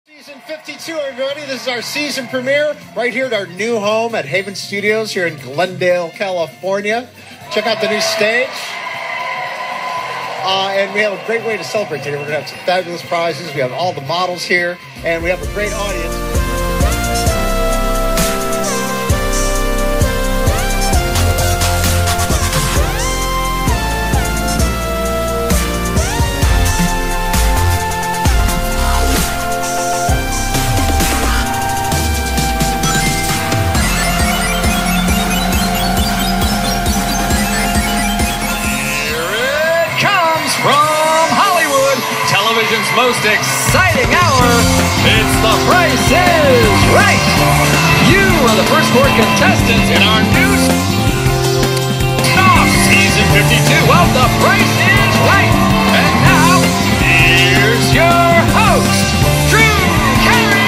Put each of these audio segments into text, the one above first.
Season 52, everybody. This is our season premiere right here at our new home at Haven Studios here in Glendale, California. Check out the new stage. And we have a great way to celebrate today. We're going to have some fabulous prizes. We have all the models here, and we have a great audience. Television's most exciting hour. It's The Price is Right. You are the first 4 contestants in our new season 52 of The Price is Right. And now, here's your host, Drew Carey.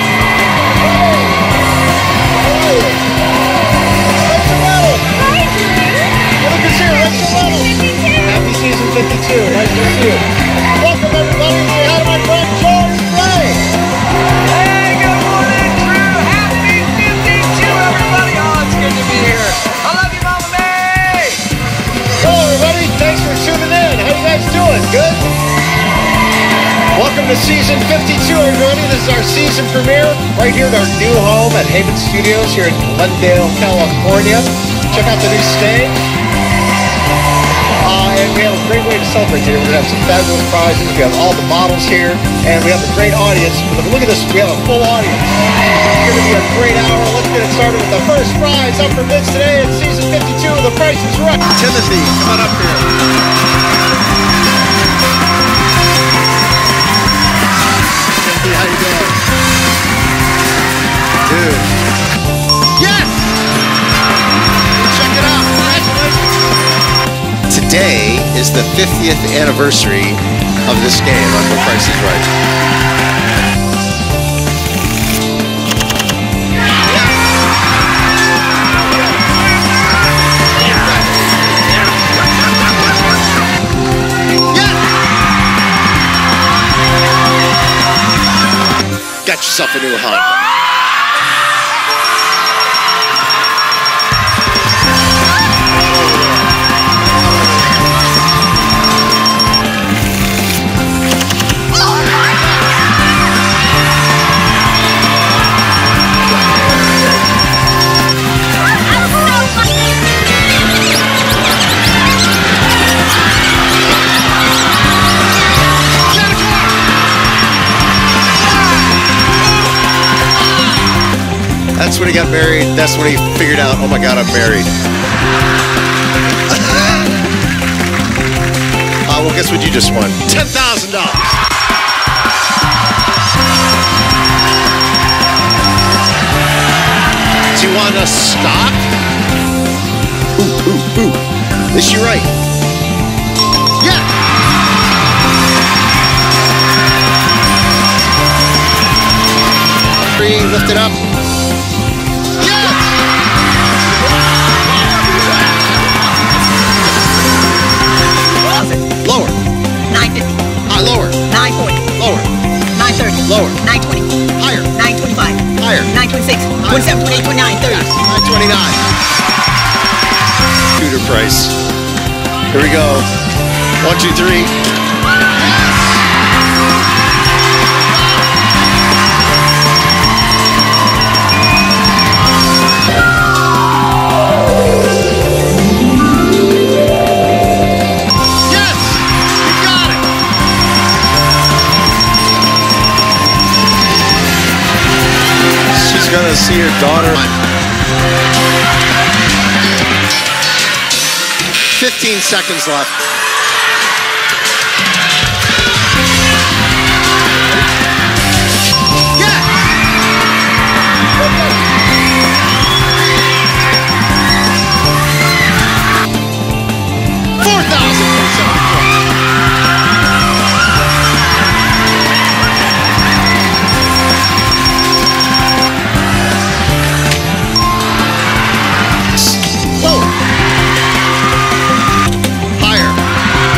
Happy season 52. Nice to see you. Welcome, everybody. Say hi to my friend George Gray. Hey, good morning, Drew. Happy 52, everybody. Oh, it's good to be here. I love you, Mama May. Hello, everybody. Thanks for tuning in. How you guys doing? Good? Welcome to season 52, everybody. This is our season premiere right here at our new home at Haven Studios here in Glendale, California. Check out the new stage. And we have a great way to celebrate today. We're going to have some fabulous prizes. We have all the models here, and we have a great audience. Look at this. We have a full audience. It's going to be a great hour. Let's get it started with the first prize up for bids today in season 52 of The Price is Right. Timothy, come on up here. Timothy, how you doing? Dude. Yes! Check it out. Congratulations. Today is the 50th anniversary of this game on The Price is Right. Got yourself a new home. That's when he got married. That's when he figured out, oh my God, I'm married. Well, guess what you just won? $10,000. Do you want a stock? Ooh. Is she right? Yeah. Lift it up. Lower. 950. Lower. 940. Lower. 930. Lower. 920. Higher. 925. Higher. 926. 27, 28, 29, 30. 929. Shooter price. Here we go. 1, 2, 3. Gonna see her daughter. 15 seconds left. Yeah! 4,000.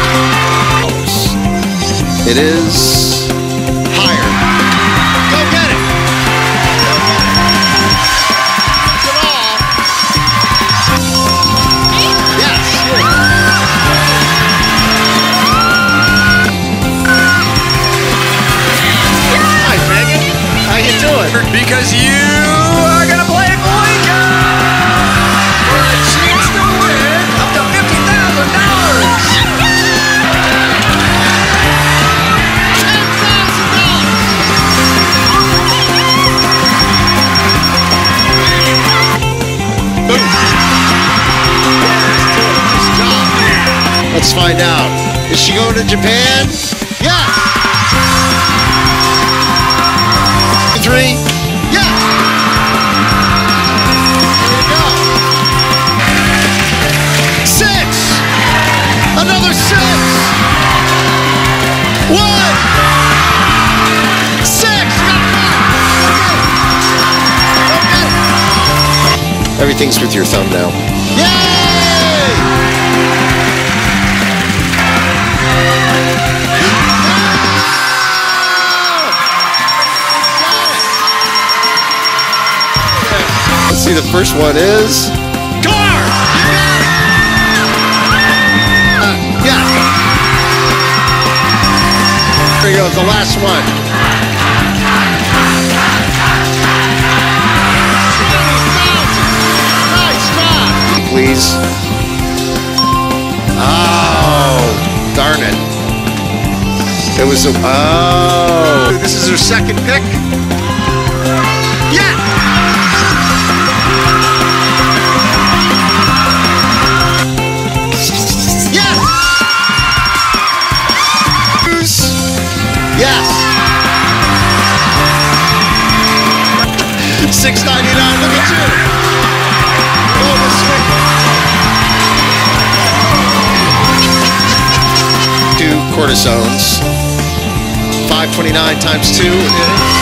It is higher. Go get it. because you are going to play a wager for a chance to win up to $50,000. Let's find out. Is she going to Japan? Yeah. 3. Yeah. There you go. 6. Another 6. 1. 6. Okay. Everything's with your thumb now. Yay! Let's see, the first one is car! Yeah. Here goes the last one. Nice job! Please. Oh, darn it. It was a... Oh. This is her second pick. Yeah! Yes. $6.99. Look at you. Oh, the swing. 2 cortisones. 529 times 2 is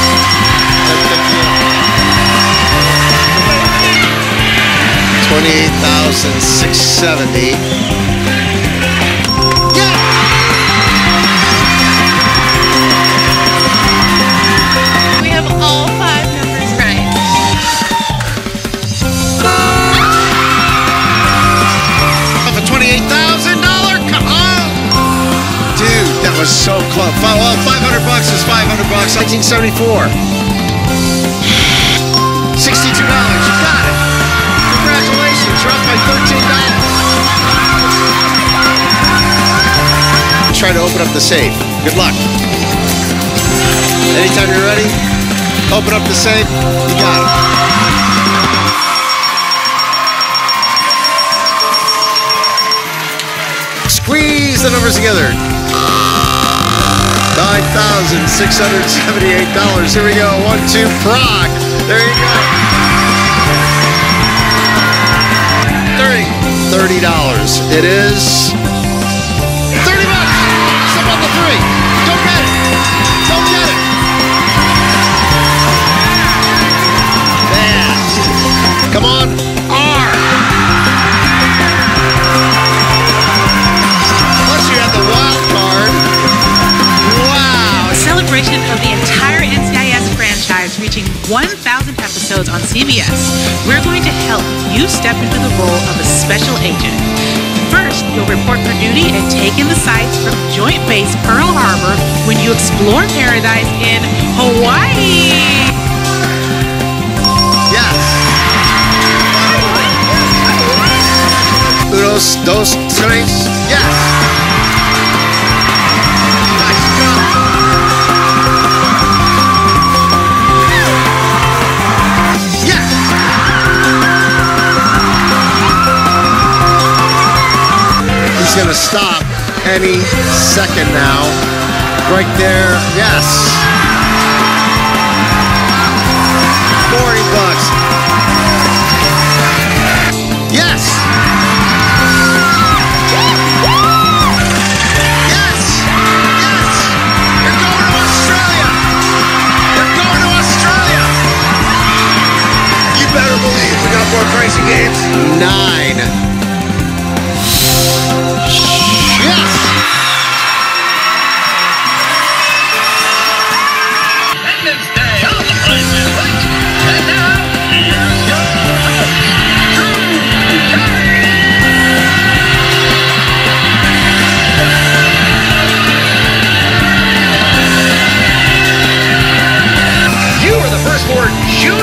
28,670. All 5 numbers right. For $28,000? Come on! Dude, that was so close. Well, $500 is $500. 1974. $62. You got it. Congratulations. You're up by $13. Try to open up the safe. Good luck. Anytime you're ready. Open up the safe. You got it. Squeeze the numbers together. $9,678. Here we go. 1, 2, Prague. There you go. $30. It is $30. Step on the 3. Don't get it. Don't get it. Come on, R. Plus you have the wild card. Wow. A celebration of the entire NCIS franchise reaching 1,000 episodes on CBS. We're going to help you step into the role of a special agent. First, you'll report for duty and take in the sights from Joint Base Pearl Harbor when you explore paradise in Hawaii. Unos, dos, tres, yes! Nice job! Yes! He's gonna stop any second now. Right there, yes! $40. Yes! More crazy games. 9. Yes! Independence Day on The Price is Right. And now, here's your host, You are the first word you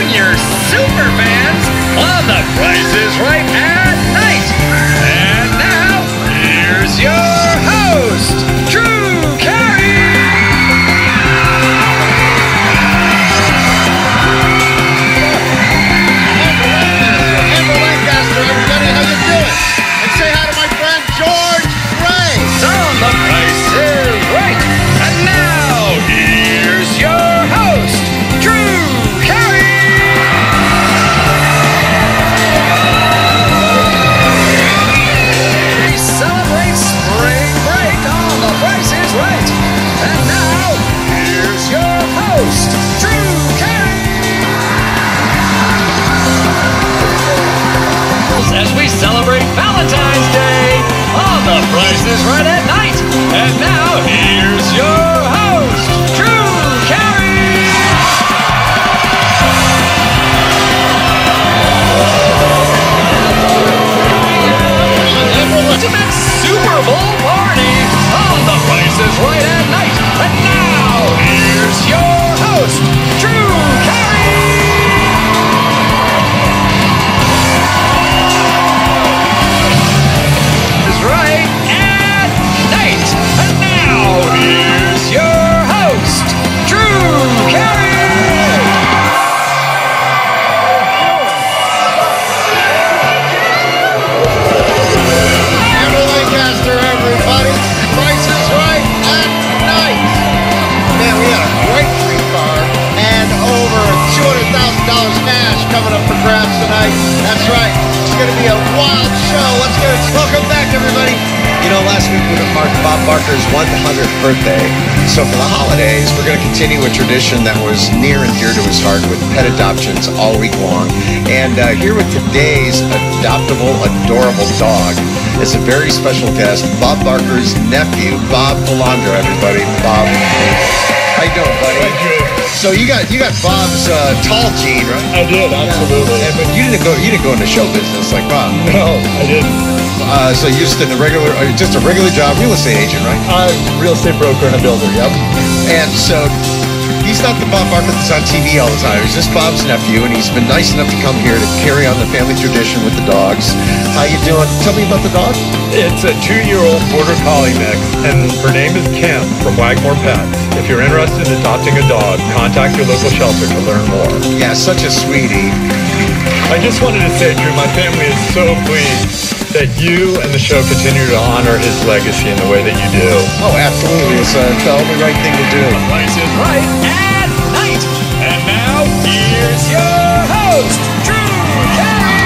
going to be a wild show. Let's go. Welcome back, everybody. You know, last week would have marked Bob Barker's 100th birthday. So for the holidays, we're going to continue a tradition that was near and dear to his heart with pet adoptions all week long. And here with today's adoptable, adorable dog is a very special guest, Bob Barker's nephew, Bob Valandra, everybody. Bob, how you doing, buddy? So you got Bob's tall gene, right? I did, absolutely. But you didn't go into show business like Bob. No, I didn't. So you just did just a regular job, real estate agent, right? I'm a real estate broker and a builder, yep. And so he's not the Bob Barker that's on TV all the time. He's just Bob's nephew, and he's been nice enough to come here to carry on the family tradition with the dogs. How you doing? Tell me about the dog. It's a 2-year-old border collie mix, and her name is Kim from Wagmore Pets. If you're interested in adopting a dog, contact your local shelter to learn more. Yeah, such a sweetie. I just wanted to say, Drew, my family is so pleased that you and the show continue to honor his legacy in the way that you do. Oh, absolutely. It's the only right thing to do. The Price is Right at night. And now, here's your host, Drew Carey.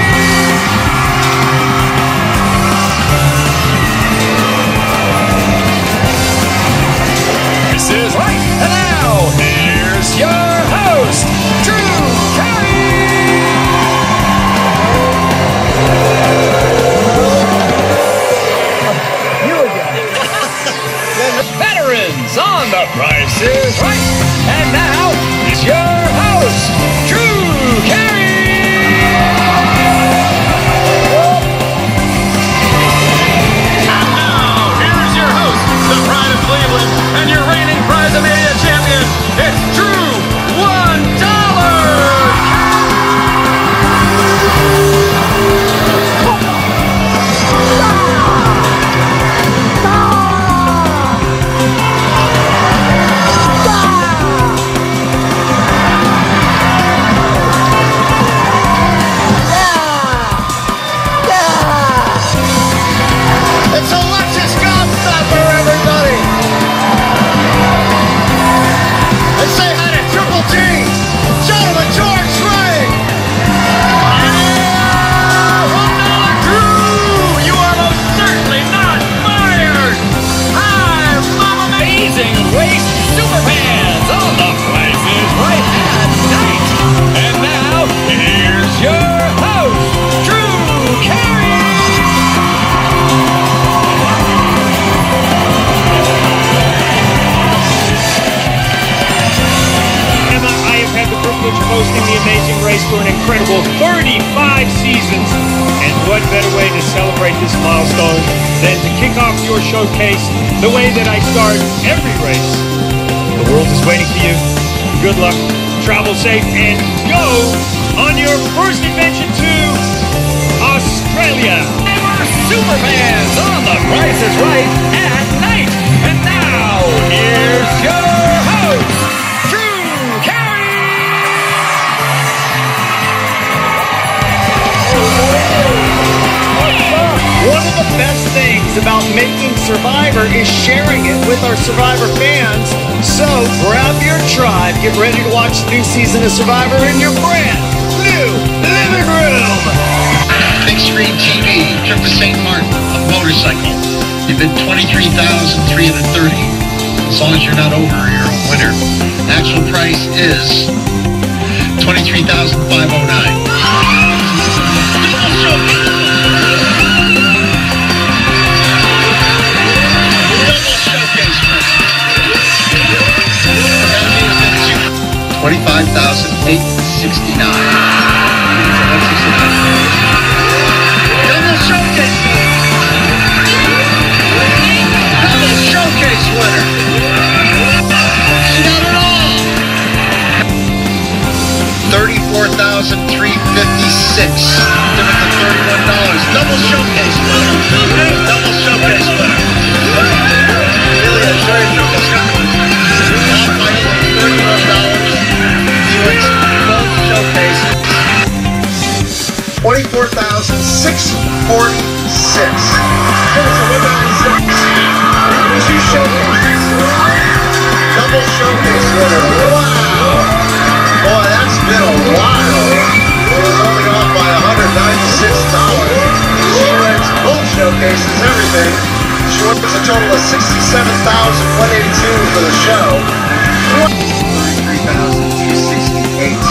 This is Right. And now, here's your host, Drew Carey. Veterans on The Price is Right. And now, it's your host, Drew Carey. And now, here's your host, the pride of Cleveland, and your reigning Prize-A-Mania champion, it's Drew $1. It's Alexis Gobstopper, everybody. And say hi to Triple G. Gentlemen, George Ray. Yeah! $1 Drew! You are most certainly not fired! Hi, Mama Amazing Race Superfans on The Price is Right at night! And now, here's your host, Drew Carey! Emma, I have had the privilege of hosting the Amazing Race for an incredible 35 seasons. And what better way to celebrate this milestone than to kick off your showcase the way that I start every race. The world is waiting for you. Good luck, travel safe, and go on your first adventure to Australia. We're Superfans on The Price is Right at night! And now, here's your host, Drew Carey! One of the best things about making Survivor is sharing it with our Survivor fans. So grab your tribe, get ready to watch the new season of Survivor in your brand new living room. Big screen TV, trip to St. Martin, a motorcycle. You bid $23,330. As long as you're not over, you're a winner. Actual price is $23,509. Double showcase. Double showcase. $25,869. Double showcase. Double showcase winner. She got it all. $34,356. Different than $31. Double showcase winner. Double showcase winner. Really, I show you the Scotland. Top final $31. Felix, both showcases. $24,646. Two showcases. Double showcase winner. Wow. Boy, that's been a while. It was only off by $196. showcases, everything. She wants a total of $67,182 for the show. 3,268.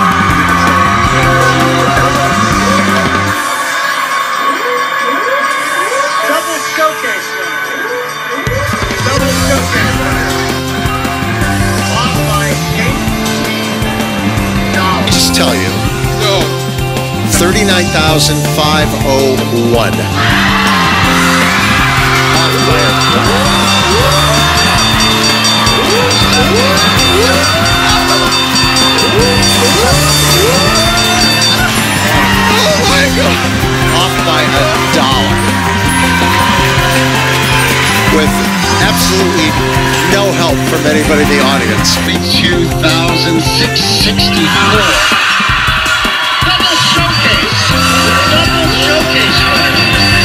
Double showcase winner. Double showcase winner. Off by $8. Just tell you. No. 39,501. Oh my God! Off by $1. With absolutely no help from anybody in the audience. 2,664. Double showcase winner.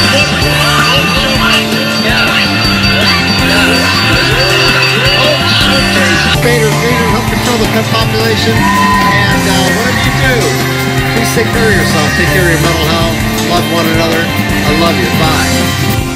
Spayers, neuters, help control the pet population, and whatever you do, please take care of yourself, take care of your mental health, love one another. I love you. Bye.